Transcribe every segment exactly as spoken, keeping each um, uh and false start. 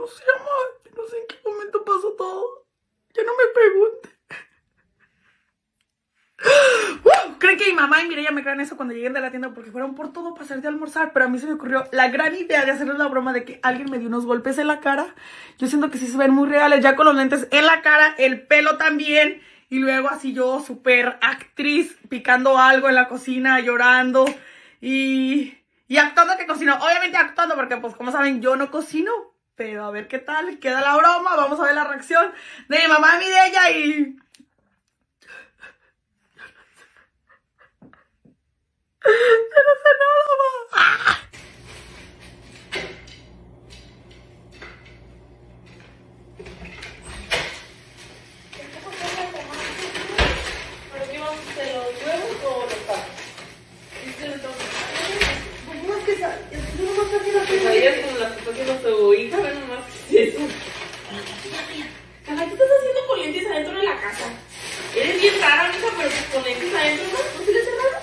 se llama? No sé en qué momento pasó todo. Ya no me pregunte. Uh, ¿Creen que mi mamá y Mireya me crean eso cuando lleguen de la tienda? Porque fueron por todo para hacer de almorzar. Pero a mí se me ocurrió la gran idea de hacerles la broma de que alguien me dio unos golpes en la cara. Yo siento que sí se ven muy reales, ya con los lentes en la cara, el pelo también. Y luego así yo, súper actriz, picando algo en la cocina, llorando. Y, y actuando que cocino. Obviamente actuando porque, pues, como saben, yo no cocino. Pero a ver qué tal queda la broma. Vamos a ver la reacción de mi mamá y Mireya y... Yo no sé nada, mamá. ¿Pero qué vamos a hacer? ¿Los huevos o los tacos? ¿Cómo es que esa? ¿No vas a hacer las quesadillas como las que está haciendo tu hija? Ve nomás que es eso. Carla, ¿qué estás haciendo con lentes adentro de la casa? Eres bien rara, mija, pero pues con lentes adentro, ¿no? ¿No tienes cerrado?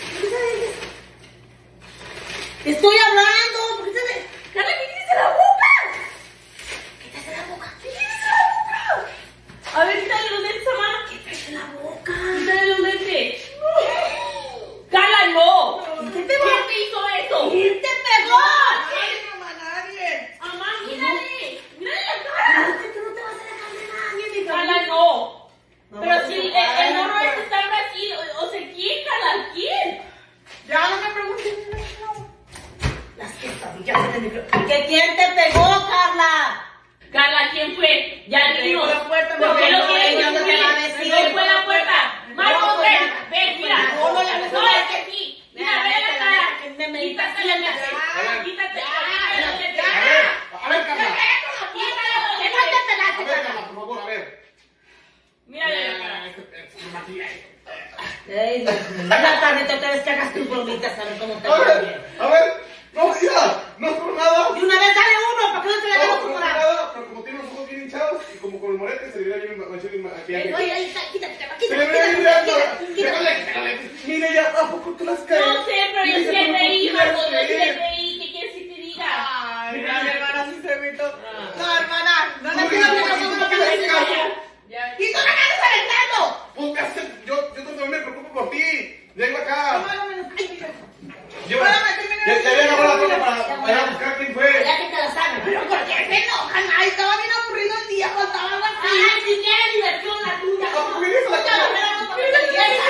¡Te estoy hablando! ¿Por qué te... ¡Carla, qué tienes en la boca! ¿Qué te hace en la boca? ¿Qué tienes en la boca? A ver, quítale los lentes, mamá. ¿Qué traes en la boca? Quítale los lentes. No. ¡Carla, no! ¿Quién te, ¿Quién te hizo eso? ¿Quién te pegó? Nadie, mamá, nadie. Mamá, mírale. Mírale la cara. Es que tú no te vas a dejar de nadie, mi Carla, no. no Pero si el, el morro ese está en Brasil, o, o sea, ¿quién, Carla? ¿Quién? Ya no me preguntes. Las quesadillas de micro. ¿Que quién te pegó, Carla? Carla, ¿quién fue? Ya le digo. ¿Por qué lo quieres? ¿Quién fue la puerta? Marco, ven, ven, mira. No, es que sí. Mira, ve la cara. Quítate la cara. Quítate. A ver, Carla. Quítate. A ver, Carla, por favor, a ver. Mírale la cara. Ey, la tarde otra vez que hagas tus bromitas, a ver cómo te va A bien. ver, a ver. No, mira, no es por nada. De una vez dale uno, ¿para qué no te la No, dejo no como es por la... nada, pero como tiene los ojos bien hinchados y como con el morete se le vería bien el maquillaje. Oye, ahí está, quítate, Se le quítate, vería bien quítate, grande. quítate. Déjale, déjale. Mire ya, ¿a poco tú las caes? No sé, pero yo sí le reí, Marco, yo sí le reí. ¿Qué quieres que te diga? Ay, Mira, mi hermana sí se metió. No, hermana, no le pidas que no ¿Por qué le haces caso? ¡Y tú no me andas aventando! Pues me hace, yo, yo también me preocupo por ti. Venga acá. Yo, Espérame, ya, termina. ya había agarrado la torre para, para ir a buscar quién fue. Ya que te la saben. Pero ¿por qué se enojan? Ay, estaba bien aburrido el día, faltaba algo así. Ay, si quieres diversión la tuya. ¿A poco vienes a la Mucha casa? barrera, no te diviertas.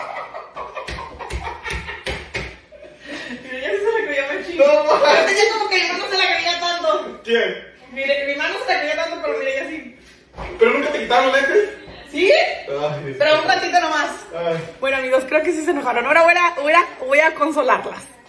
Mira, ya se la creía más chido. No, Ahorita ya como que mi mano se la creía tanto. ¿quién? Mire, mi mano se la creía tanto, pero mire, ya sí. ¿Pero nunca te quitaron los lentes? ¿Sí? Ay, Pero un ratito nomás. ay. Bueno, amigos, creo que sí se enojaron. Ahora voy a, voy a, voy a consolarlas.